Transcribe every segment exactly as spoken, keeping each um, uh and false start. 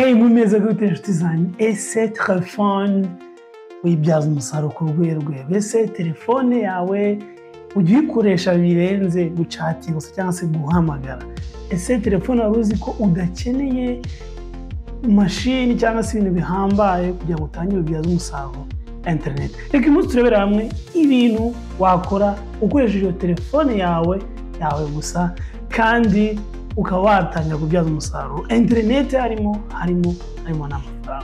Hey, mumeze gute inshuti zanyu? Ese telefone uyibyaza umusaruro ku rwego ese telefone yawe ujya uyikoresha birenze gucatinga cyangwa se guhamagara? Ese telefone waruzi ko udakeneye machine cyangwa se ibintu bihambaye kugira ngo utangire ubyaza umusaruro internet? Reka umunsi turebera hamwe ibintu wakora ukoresheje iyo telefone yawe yawe gusa kandi ukaba watangira kubyaza umusaruro internet harimo harimo harimo n'amafaranga.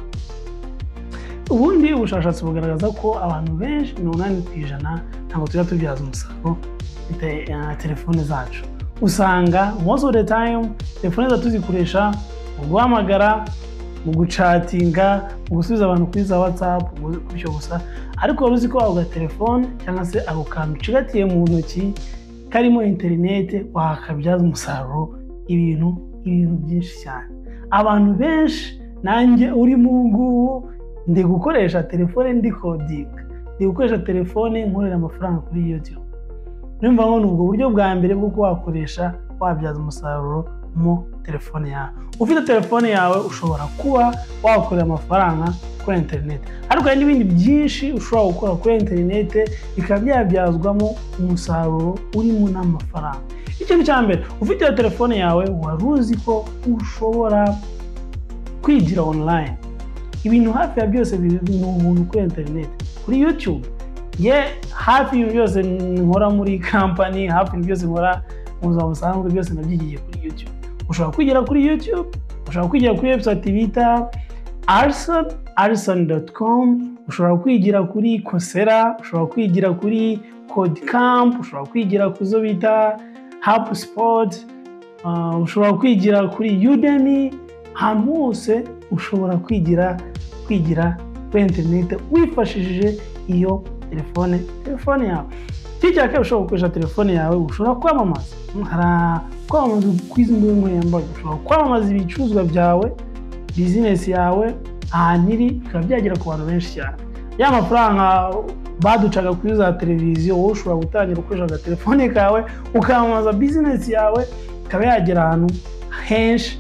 Ubundi ubushakashatsi bugaragaza ko abantu benshi mirongo inani ku ijana ntabwo tujya tubyaza umusaruro bite telefone zacu. Usanga most of the time telefone zacu tuzikoresha mu guhamagara, mu gucatinga, mu gusubiza abantu kuri za WhatsApp, bityo gusa. Ariko waruzi ko ako telefone cyangwa se ako kantu cigatiye mu ntoki karimo internet wakabyaza umusaruro ibintu ibintu byinshi cyane. Abantu benshi nanjye uri mu ngubu ndi gukoresha telefone ndi coding, ndi gukoresha telefone nkorera amafaranga kuri YouTube. Numva ngo nubwo buryo bwa mbere bwo wakoresha wabyaza umusaruro mu telefone yawe. Ufite telefone yawe ushobora kuba wakorera amafaranga kuri internet, ariko hari n'ibindi byinshi ushobora gukora kuri internet bikaba byabyazwamo umusaruro urimo n'amafaranga. Ikintu cya mbere, ufite telefone yawe waruzi ko ushobora kwigira online. Ibintu hafi ya byose biri mu muntu kuri internet, kuri YouTube. Ye hafi y'ibintu byose nkora muri company, hafi y'ibintu byose nkora mu buzima busanzwe byose nabyigiye kuri YouTube. Ushobora kwigira kuri YouTube, ushobora kwigira kuri website bita arson arson dot com, ushobora kwigira kuri Korera, ushobora kwigira kuri Codecamp, ushobora kwigira kuzo bita HubSpot, uh, ushobora kwigira kuri Udemy. Ahantu hose ushobora kwigira kwigira kuri internet wifashishije iyo telefone telefone yawe. Kijya ke ushobora gukoresha telefone yawe, ushobora kwamamaza. Hara kwamamaza kwiza imbuga nkoranyambaga, ushobora kwamamaza ibicuruzwa byawe, business yawe ahantu iri bikaba byagera ku bantu benshi cyane. Ya mafaranga baducaga kuri za televiziyo wowe ushobora gutangira ukoresha telefone kawe ukamamaza business yawe ikaba yagera ahantu henshi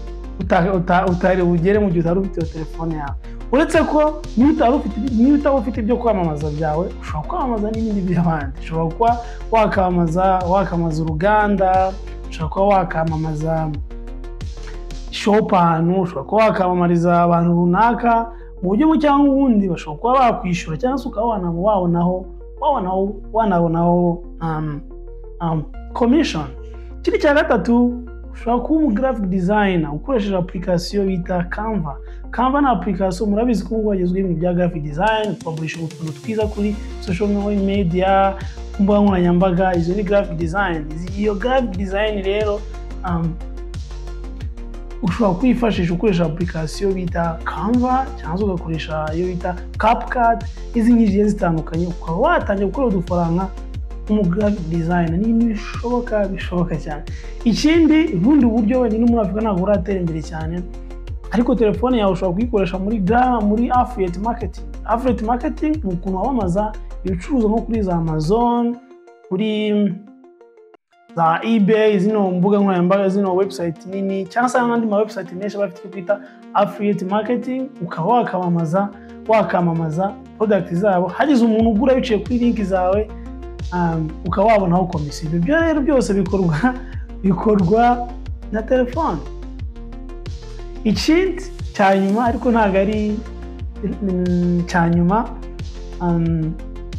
utari ugere mu gihe utari ufite telefone yawe. Uretse ko niba utari ufite niba utari ufite ibyo kwamamaza byawe, ushobora kwamamaza n'ibindi by'abandi. Ushobora kuba wakamamaza wakamamaza uruganda, ushobora kuba wakamamaza shop ahantu, ushobora kuba wakamamariza abantu runaka mu buryo bumwe cyangwa ubundi. Bashobora kuba bakwishyura cyangwa se ukaba wanabonaho wabonaho wanabonaho um, um, commission. Kiri cya gatatu, ushobora kuba umu graphic designer ukoresheje application bita Canva. Canva ni application murabizi ko ngo bagezweho ibintu bya graphic design, publish utuntu twiza kuri social media, ku mbuga nkoranyambaga. Izo ni graphic design. Iyo graphic design rero um, ushobora kwifashisha ukoresha application bita Canva cyangwa ugakoresha iyo bita CapCut. Izi nyinshi zitandukanye ukaba watangira gukora udufaranga umu graphic designer. Ni bishoboka bishoboka cyane. Ikindi ubundi buryo we ni muri Afrika ntabwo uratera imbere cyane, ariko telefone yawe ushobora kuyikoresha muri muri affiliate marketing. Affiliate marketing ni ukuntu wamamaza ibicuruzwa nko kuri za Amazon, kuri za eBay, zino mbuga nkoranyambaga, zino website nini cyangwa se n'andi ma website menshi bafite kwita affiliate marketing. Ukaba wakamamaza wakamamaza product zabo, hagize umuntu ugura biciye kuri link zawe um, ukaba wabonaho commission. Ibyo rero byose bikorwa bikorwa na telefone. Ikindi cyanyuma ariko ntago ari cyanyuma, um,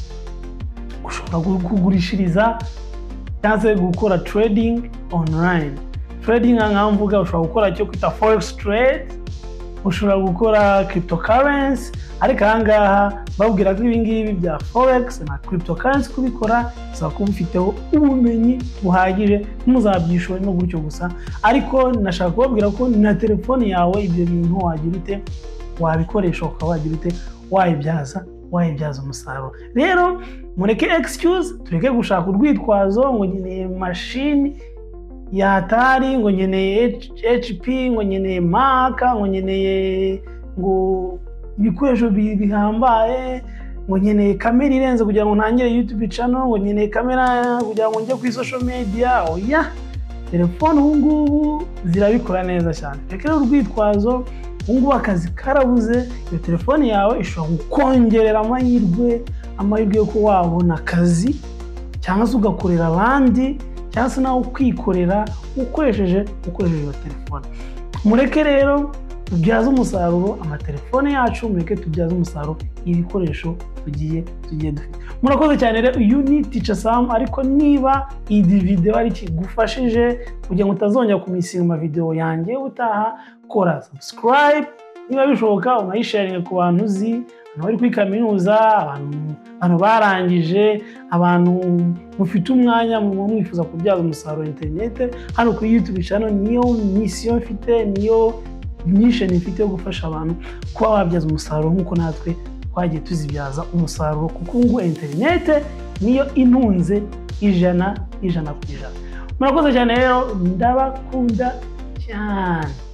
ushobora kugurishiriza cyangwa se gukora trading online. Trading nka mvuga ushobora gukora cyo kwita forex trade, ushobora gukora cryptocurrency. Ariko ahangaha babwira ko ibingibi bya forex na cryptocurrency kubikora bisaba kuba ufiteho ubumenyi buhagije, ntuzabyishore no gutyo gusa. Ariko nashaka kubabwira ko na telefone yawe ibyo bintu wagira ute wabikoresha ukaba wagira ute wayibyaza wayibyaza umusaruro. Rero mureke excuse, tureke gushaka urwitwazo ngo nkeneye machine ya Atari, ngo nkeneye H P, ngo nkeneye Mac, ngo nkeneye ngo ibikoresho bihambaye, ngo nkeneye kamera irenze kugira ngo ntangire YouTube channel, ngo nkeneye kamera kugira ngo njye kuri social media. Oya, telefone ubu ngubu zirabikora neza cyane. Reka urwitwazo ubungubu akazi karabuze, iyo telefone yawe ishobora gukongerera amahirwe amahirwe yo kuba wabona akazi cyangwa se ugakorera abandi cyangwa se nawe kwikorera ukoresheje ukoresheje iyo telefone. Mureke rero tubyaze umusaruro amatelefone yacu, mureke tubyaze umusaruro ibikoresho tugiye tugiye dufite. Murakoze cyane rero, uyu ni Teacher Sam, ariko niba iyi video ari kigufashije kugira ngo utazongera kumisinga ama video yanjye utaha, kora subscribe, niba bishoboka unayisharinga ku bantu uzi, abantu bari kuri kaminuza, abantu barangije, abantu mufite umwanya mu mwifuza kubyaza umusaruro internet. Hano kuri YouTube channel niyo mission mfite, niyo mission ifite yo gufasha abantu kuba babyaza umusaruro nk'uko natwe twagiye tuzibyaza umusaruro, kuko ngo internet niyo intunze ijana ijana ku ijana. Murakoze cyane rero, ndabakunda cyane.